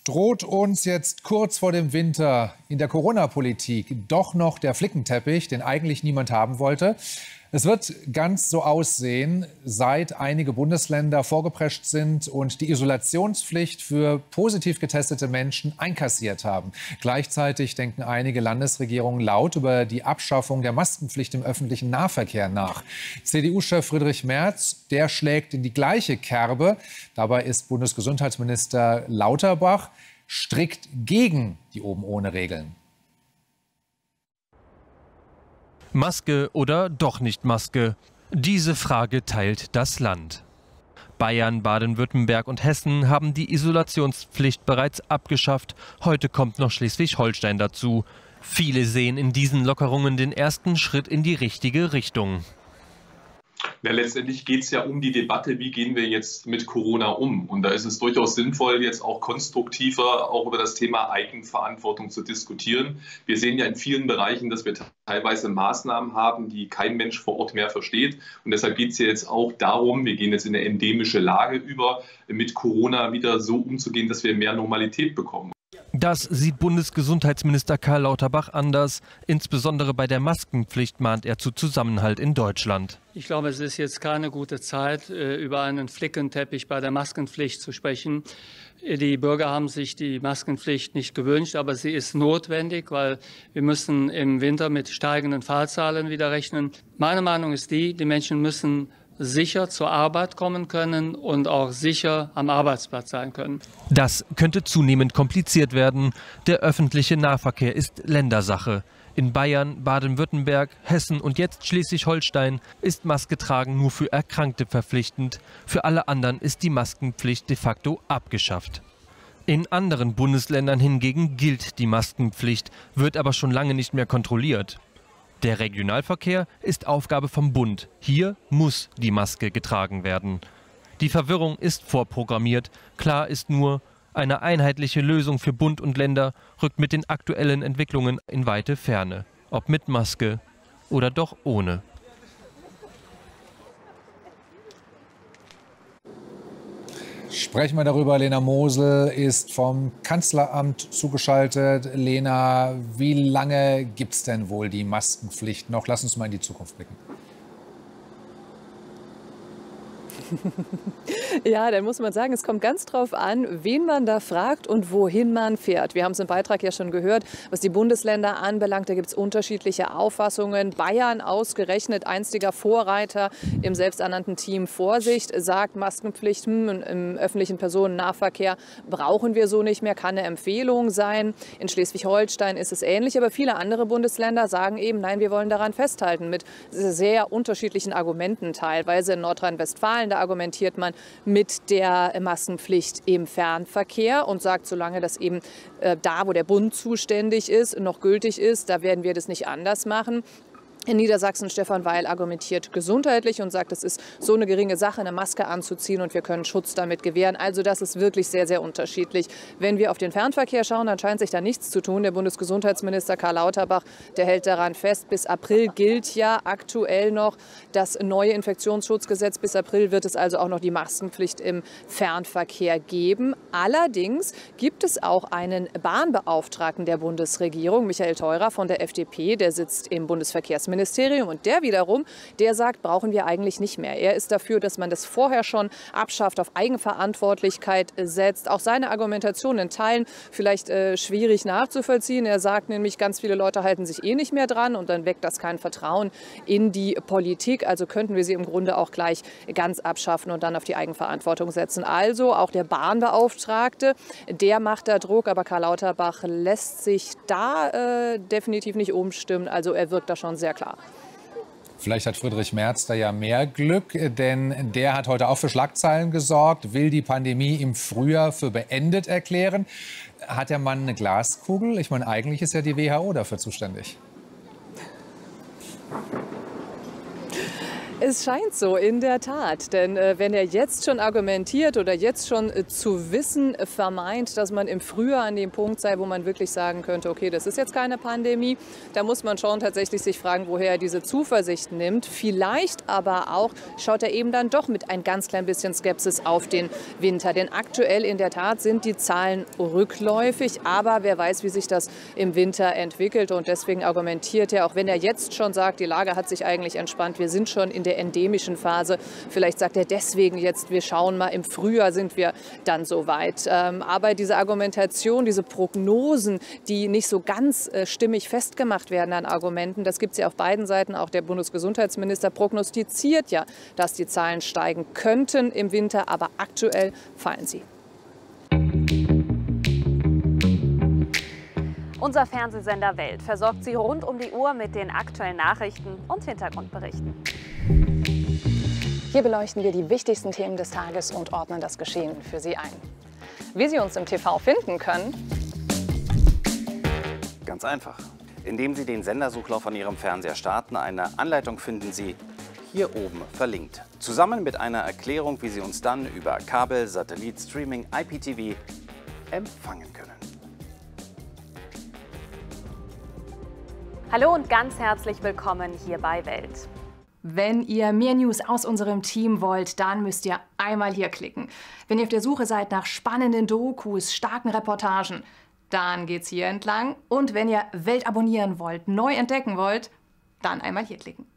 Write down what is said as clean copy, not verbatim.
Droht uns jetzt kurz vor dem Winter in der Corona-Politik doch noch der Flickenteppich, den eigentlich niemand haben wollte? Es wird ganz so aussehen, seit einige Bundesländer vorgeprescht sind und die Isolationspflicht für positiv getestete Menschen einkassiert haben. Gleichzeitig denken einige Landesregierungen laut über die Abschaffung der Maskenpflicht im öffentlichen Nahverkehr nach. CDU-Chef Friedrich Merz, der schlägt in die gleiche Kerbe. Dabei ist Bundesgesundheitsminister Lauterbach strikt gegen die Oben-ohne-Regeln. Maske oder doch nicht Maske? Diese Frage teilt das Land. Bayern, Baden-Württemberg und Hessen haben die Isolationspflicht bereits abgeschafft. Heute kommt noch Schleswig-Holstein dazu. Viele sehen in diesen Lockerungen den ersten Schritt in die richtige Richtung. Ja, letztendlich geht es ja um die Debatte, wie gehen wir jetzt mit Corona um. Und da ist es durchaus sinnvoll, jetzt auch konstruktiver auch über das Thema Eigenverantwortung zu diskutieren. Wir sehen ja in vielen Bereichen, dass wir teilweise Maßnahmen haben, die kein Mensch vor Ort mehr versteht. Und deshalb geht es ja jetzt auch darum, wir gehen jetzt in eine endemische Lage über, mit Corona wieder so umzugehen, dass wir mehr Normalität bekommen. Das sieht Bundesgesundheitsminister Karl Lauterbach anders. Insbesondere bei der Maskenpflicht mahnt er zu Zusammenhalt in Deutschland. Ich glaube, es ist jetzt keine gute Zeit, über einen Flickenteppich bei der Maskenpflicht zu sprechen. Die Bürger haben sich die Maskenpflicht nicht gewünscht, aber sie ist notwendig, weil wir müssen im Winter mit steigenden Fallzahlen wieder rechnen. Meine Meinung ist die Menschen müssen sicher zur Arbeit kommen können und auch sicher am Arbeitsplatz sein können. Das könnte zunehmend kompliziert werden. Der öffentliche Nahverkehr ist Ländersache. In Bayern, Baden-Württemberg, Hessen und jetzt Schleswig-Holstein ist Maske tragen nur für Erkrankte verpflichtend. Für alle anderen ist die Maskenpflicht de facto abgeschafft. In anderen Bundesländern hingegen gilt die Maskenpflicht, wird aber schon lange nicht mehr kontrolliert. Der Regionalverkehr ist Aufgabe vom Bund. Hier muss die Maske getragen werden. Die Verwirrung ist vorprogrammiert. Klar ist nur, eine einheitliche Lösung für Bund und Länder rückt mit den aktuellen Entwicklungen in weite Ferne. Ob mit Maske oder doch ohne. Sprechen wir darüber. Lena Mosel ist vom Kanzleramt zugeschaltet. Lena, wie lange gibt es denn wohl die Maskenpflicht noch? Lass uns mal in die Zukunft blicken. Ja, dann muss man sagen, es kommt ganz drauf an, wen man da fragt und wohin man fährt. Wir haben es im Beitrag ja schon gehört, was die Bundesländer anbelangt. Da gibt es unterschiedliche Auffassungen. Bayern ausgerechnet, einstiger Vorreiter im selbsternannten Team Vorsicht, sagt Maskenpflicht im öffentlichen Personennahverkehr brauchen wir so nicht mehr, kann eine Empfehlung sein. In Schleswig-Holstein ist es ähnlich, aber viele andere Bundesländer sagen eben, nein, wir wollen daran festhalten, mit sehr unterschiedlichen Argumenten teilweise. In Nordrhein-Westfalen, da argumentiert man mit der Maskenpflicht im Fernverkehr und sagt, solange das eben da, wo der Bund zuständig ist, noch gültig ist, da werden wir das nicht anders machen. In Niedersachsen Stefan Weil argumentiert gesundheitlich und sagt, es ist so eine geringe Sache, eine Maske anzuziehen und wir können Schutz damit gewähren. Also das ist wirklich sehr, sehr unterschiedlich. Wenn wir auf den Fernverkehr schauen, dann scheint sich da nichts zu tun. Der Bundesgesundheitsminister Karl Lauterbach, der hält daran fest, bis April gilt ja aktuell noch das neue Infektionsschutzgesetz. Bis April wird es also auch noch die Maskenpflicht im Fernverkehr geben. Allerdings gibt es auch einen Bahnbeauftragten der Bundesregierung, Michael Theurer von der FDP, der sitzt im Bundesverkehrsministerium und der wiederum, der sagt, brauchen wir eigentlich nicht mehr. Er ist dafür, dass man das vorher schon abschafft, auf Eigenverantwortlichkeit setzt. Auch seine Argumentation in Teilen vielleicht schwierig nachzuvollziehen. Er sagt nämlich, ganz viele Leute halten sich eh nicht mehr dran und dann weckt das kein Vertrauen in die Politik. Also könnten wir sie im Grunde auch gleich ganz abschaffen und dann auf die Eigenverantwortung setzen. Also auch der Bahnbeauftragte, der macht da Druck, aber Karl Lauterbach lässt sich da definitiv nicht umstimmen. Also er wirkt da schon sehr klar. Vielleicht hat Friedrich Merz da ja mehr Glück, denn der hat heute auch für Schlagzeilen gesorgt, will die Pandemie im Frühjahr für beendet erklären. Hat der Mann eine Glaskugel? Ich meine, eigentlich ist ja die WHO dafür zuständig. Es scheint so, in der Tat. Denn wenn er jetzt schon argumentiert oder jetzt schon zu wissen vermeint, dass man im Frühjahr an dem Punkt sei, wo man wirklich sagen könnte, okay, das ist jetzt keine Pandemie, da muss man schon tatsächlich sich fragen, woher er diese Zuversicht nimmt. Vielleicht aber auch schaut er eben dann doch mit ein ganz klein bisschen Skepsis auf den Winter. Denn aktuell in der Tat sind die Zahlen rückläufig, aber wer weiß, wie sich das im Winter entwickelt. Und deswegen argumentiert er, auch wenn er jetzt schon sagt, die Lage hat sich eigentlich entspannt, wir sind schon in der endemischen Phase. Vielleicht sagt er deswegen jetzt, wir schauen mal, im Frühjahr sind wir dann soweit. Aber diese Argumentation, diese Prognosen, die nicht so ganz stimmig festgemacht werden an Argumenten, das gibt es ja auf beiden Seiten. Auch der Bundesgesundheitsminister prognostiziert ja, dass die Zahlen steigen könnten im Winter, aber aktuell fallen sie. Unser Fernsehsender Welt versorgt Sie rund um die Uhr mit den aktuellen Nachrichten und Hintergrundberichten. Hier beleuchten wir die wichtigsten Themen des Tages und ordnen das Geschehen für Sie ein. Wie Sie uns im TV finden können? Ganz einfach. Indem Sie den Sendersuchlauf an Ihrem Fernseher starten, eine Anleitung finden Sie hier oben verlinkt. Zusammen mit einer Erklärung, wie Sie uns dann über Kabel, Satellit, Streaming, IPTV empfangen können. Hallo und ganz herzlich willkommen hier bei Welt. Wenn ihr mehr News aus unserem Team wollt, dann müsst ihr einmal hier klicken. Wenn ihr auf der Suche seid nach spannenden Dokus, starken Reportagen, dann geht's hier entlang. Und wenn ihr Welt abonnieren wollt, neu entdecken wollt, dann einmal hier klicken.